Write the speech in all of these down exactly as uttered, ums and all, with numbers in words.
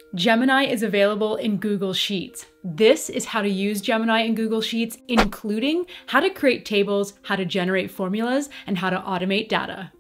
Gemini is available in Google Sheets. This is how to use Gemini in Google Sheets, including how to create tables, how to generate formulas, and how to automate data.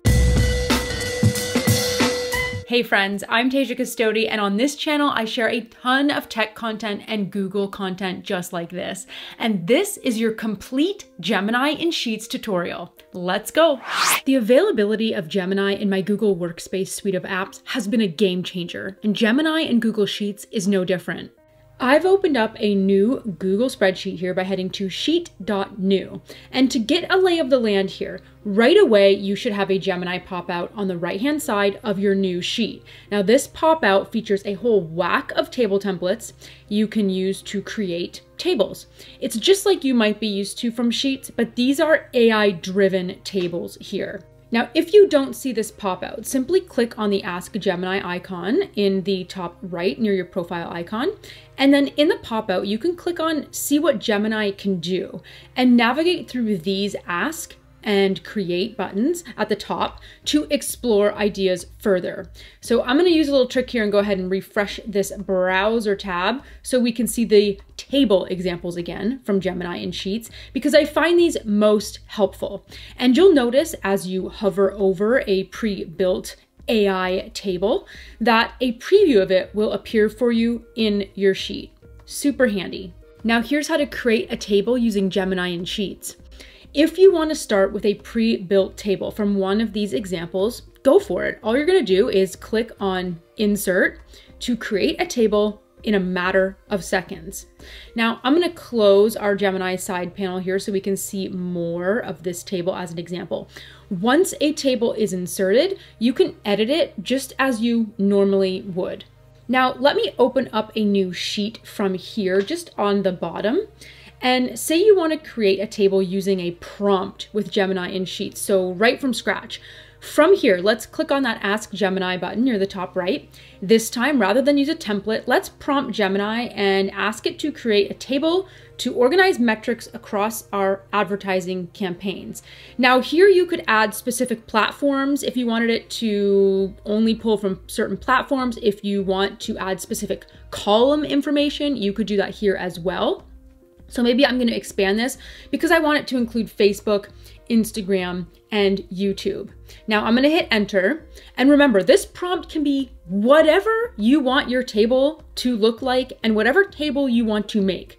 Hey friends, I'm Tasia Custode, and on this channel, I share a ton of tech content and Google content just like this. And this is your complete Gemini in Sheets tutorial. Let's go. The availability of Gemini in my Google Workspace suite of apps has been a game changer, and Gemini in Google Sheets is no different. I've opened up a new Google spreadsheet here by heading to sheet dot new. And to get a lay of the land here, right away, you should have a Gemini pop out on the right-hand side of your new sheet. Now this pop out features a whole whack of table templates you can use to create tables. It's just like you might be used to from Sheets, but these are A I-driven tables here. Now, if you don't see this pop out, simply click on the Ask Gemini icon in the top right near your profile icon. And then in the pop out, you can click on See What Gemini Can Do and navigate through these Ask and Create buttons at the top to explore ideas further. So I'm going to use a little trick here and go ahead and refresh this browser tab so we can see the table examples again from Gemini in Sheets, because I find these most helpful. And you'll notice as you hover over a pre-built A I table that a preview of it will appear for you in your sheet. Super handy. Now here's how to create a table using Gemini in Sheets. If you want to start with a pre-built table from one of these examples, go for it. All you're going to do is click on Insert to create a table in a matter of seconds. Now I'm going to close our Gemini side panel here so we can see more of this table as an example. Once a table is inserted, you can edit it just as you normally would. Now let me open up a new sheet from here just on the bottom. And say you want to create a table using a prompt with Gemini in Sheets, so right from scratch. From here, let's click on that Ask Gemini button near the top right. This time, rather than use a template, let's prompt Gemini and ask it to create a table to organize metrics across our advertising campaigns. Now here you could add specific platforms if you wanted it to only pull from certain platforms. If you want to add specific column information, you could do that here as well. So maybe I'm going to expand this because I want it to include Facebook, Instagram, and YouTube. Now I'm going to hit enter. And remember, this prompt can be whatever you want your table to look like and whatever table you want to make.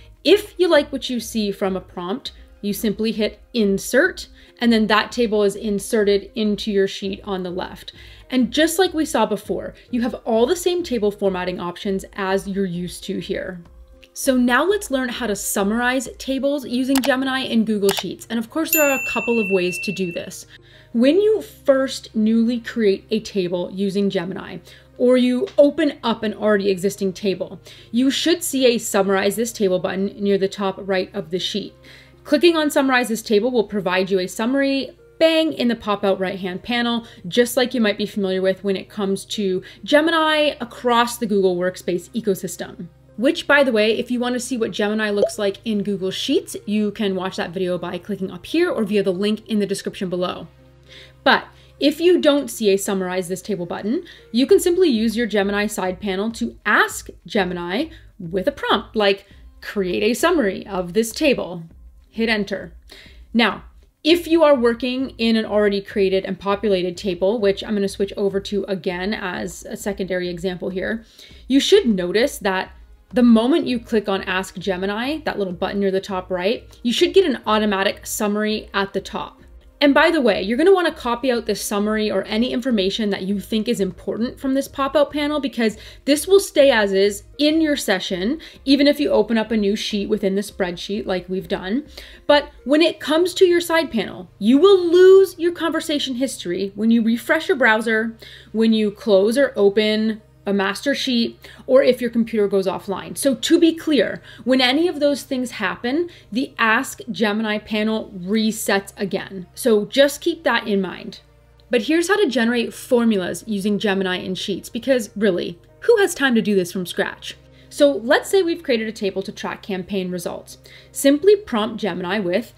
If you like what you see from a prompt, you simply hit insert, and then that table is inserted into your sheet on the left. And just like we saw before, you have all the same table formatting options as you're used to here. So now let's learn how to summarize tables using Gemini in Google Sheets. And of course, there are a couple of ways to do this. When you first newly create a table using Gemini, or you open up an already existing table, you should see a Summarize This Table button near the top right of the sheet. Clicking on Summarize This Table will provide you a summary bang in the pop-out right-hand panel, just like you might be familiar with when it comes to Gemini across the Google Workspace ecosystem. Which, by the way, if you want to see what Gemini looks like in Google Sheets, you can watch that video by clicking up here or via the link in the description below. But if you don't see a Summarize This Table button, you can simply use your Gemini side panel to ask Gemini with a prompt like, create a summary of this table. Hit enter. Now, if you are working in an already created and populated table, which I'm going to switch over to again as a secondary example here, you should notice that the moment you click on Ask Gemini, that little button near the top right, you should get an automatic summary at the top. And by the way, you're going to want to copy out this summary or any information that you think is important from this pop-out panel, because this will stay as is in your session, even if you open up a new sheet within the spreadsheet like we've done. But when it comes to your side panel, you will lose your conversation history when you refresh your browser, when you close or open a master sheet, or if your computer goes offline. So to be clear, when any of those things happen, the Ask Gemini panel resets again. So just keep that in mind. But here's how to generate formulas using Gemini in Sheets, because really, who has time to do this from scratch? So let's say we've created a table to track campaign results. Simply prompt Gemini with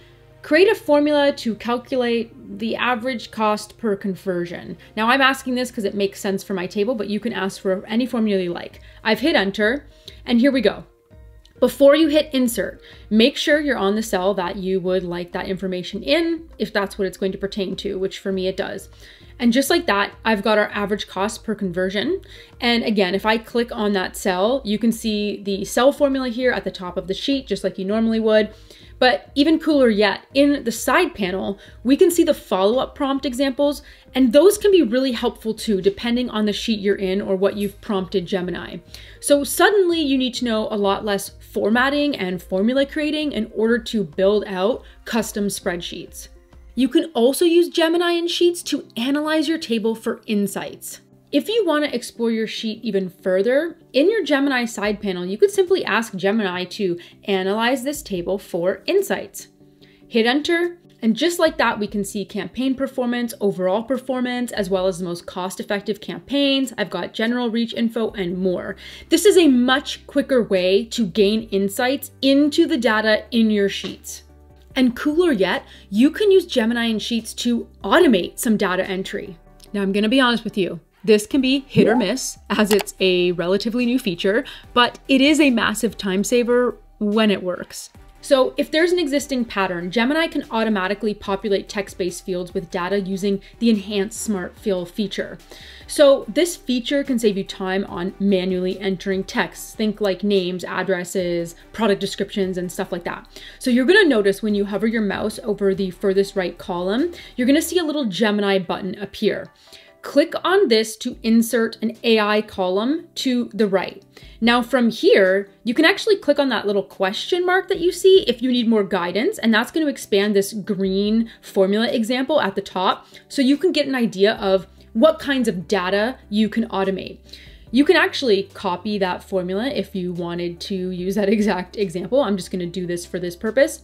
Create a formula to calculate the average cost per conversion. Now I'm asking this because it makes sense for my table, but you can ask for any formula you like. I've hit enter, and here we go. Before you hit insert, make sure you're on the cell that you would like that information in, if that's what it's going to pertain to, which for me it does. And just like that, I've got our average cost per conversion. And again, if I click on that cell, you can see the cell formula here at the top of the sheet, just like you normally would. But even cooler yet, in the side panel, we can see the follow-up prompt examples, and those can be really helpful too, depending on the sheet you're in or what you've prompted Gemini. So suddenly you need to know a lot less formatting and formula creating in order to build out custom spreadsheets. You can also use Gemini in Sheets to analyze your table for insights. If you want to explore your sheet even further, in your Gemini side panel, you could simply ask Gemini to analyze this table for insights. Hit enter, and just like that, we can see campaign performance, overall performance, as well as the most cost-effective campaigns. I've got general reach info and more. This is a much quicker way to gain insights into the data in your sheets. And cooler yet, you can use Gemini in Sheets to automate some data entry. Now, I'm going to be honest with you. This can be hit or miss as it's a relatively new feature, but it is a massive time saver when it works. So if there's an existing pattern, Gemini can automatically populate text-based fields with data using the enhanced smart fill feature. So this feature can save you time on manually entering texts. Think like names, addresses, product descriptions, and stuff like that. So you're gonna notice when you hover your mouse over the furthest right column, you're gonna see a little Gemini button appear. Click on this to insert an A I column to the right. Now from here, you can actually click on that little question mark that you see if you need more guidance, and that's going to expand this green formula example at the top so you can get an idea of what kinds of data you can automate. You can actually copy that formula if you wanted to use that exact example. I'm just going to do this for this purpose.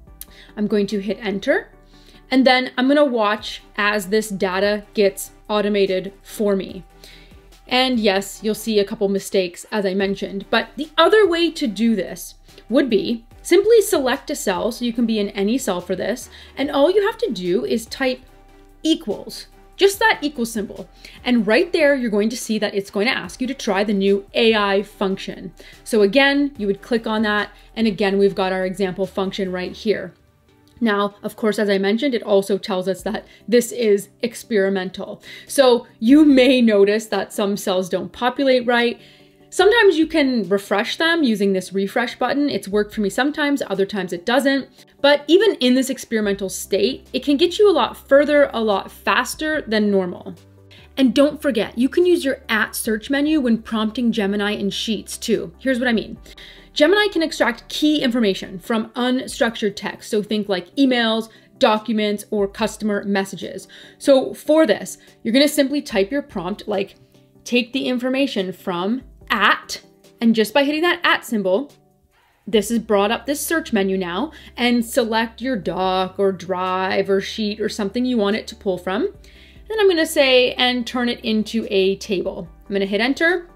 I'm going to hit enter. And then I'm gonna watch as this data gets automated for me. And yes, you'll see a couple mistakes as I mentioned, but the other way to do this would be simply select a cell, so you can be in any cell for this, and all you have to do is type equals, just that equal symbol. And right there, you're going to see that it's going to ask you to try the new A I function. So again, you would click on that, and again, we've got our example function right here. Now, of course, as I mentioned, it also tells us that this is experimental. So you may notice that some cells don't populate right. Sometimes you can refresh them using this refresh button. It's worked for me sometimes, other times it doesn't. But even in this experimental state, it can get you a lot further, a lot faster than normal. And don't forget, you can use your at search menu when prompting Gemini in Sheets too. Here's what I mean. Gemini can extract key information from unstructured text. So think like emails, documents, or customer messages. So for this, you're gonna simply type your prompt like, take the information from at, and just by hitting that at symbol, this has brought up this search menu now, and select your doc or drive or sheet or something you want it to pull from. Then I'm gonna say, and turn it into a table. I'm gonna hit enter.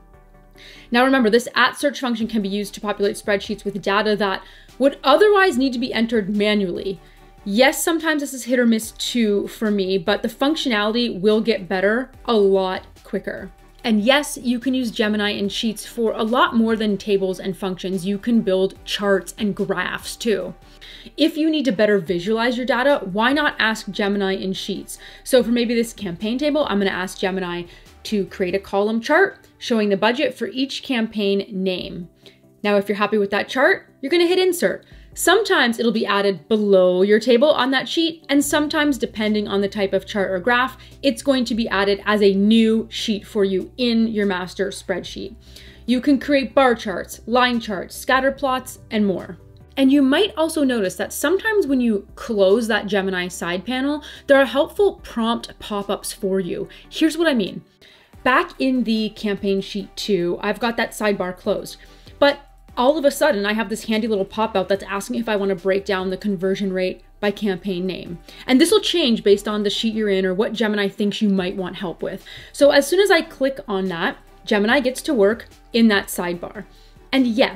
Now remember, this at search function can be used to populate spreadsheets with data that would otherwise need to be entered manually. Yes, sometimes this is hit or miss too for me, but the functionality will get better a lot quicker. And yes, you can use Gemini in Sheets for a lot more than tables and functions. You can build charts and graphs too. If you need to better visualize your data, why not ask Gemini in Sheets? So for maybe this campaign table, I'm gonna ask Gemini to create a column chart showing the budget for each campaign name. Now, if you're happy with that chart, you're gonna hit insert. Sometimes it'll be added below your table on that sheet, and sometimes, depending on the type of chart or graph, it's going to be added as a new sheet for you in your master spreadsheet. You can create bar charts, line charts, scatter plots, and more. And you might also notice that sometimes when you close that Gemini side panel, there are helpful prompt pop-ups for you. Here's what I mean. Back in the campaign sheet two, I've got that sidebar closed, but all of a sudden I have this handy little pop-out that's asking if I want to break down the conversion rate by campaign name. And this will change based on the sheet you're in or what Gemini thinks you might want help with. So as soon as I click on that, Gemini gets to work in that sidebar. And yes,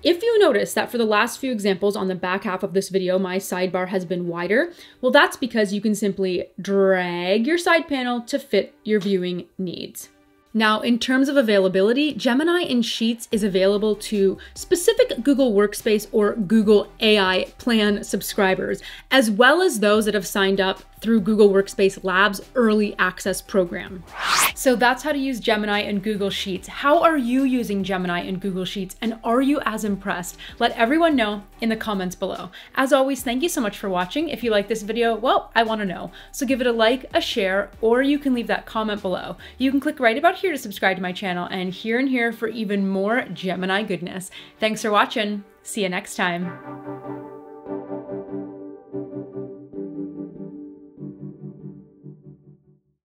If you notice that for the last few examples on the back half of this video, my sidebar has been wider, well, that's because you can simply drag your side panel to fit your viewing needs. Now, in terms of availability, Gemini in Sheets is available to specific Google Workspace or Google A I Plan subscribers, as well as those that have signed up through Google Workspace Labs Early Access Program. So that's how to use Gemini in Google Sheets. How are you using Gemini in Google Sheets, and are you as impressed? Let everyone know in the comments below. As always, thank you so much for watching. If you like this video, well, I want to know. So give it a like, a share, or you can leave that comment below. You can click right about here to subscribe to my channel, and here and here for even more Gemini goodness. Thanks for watching. See you next time.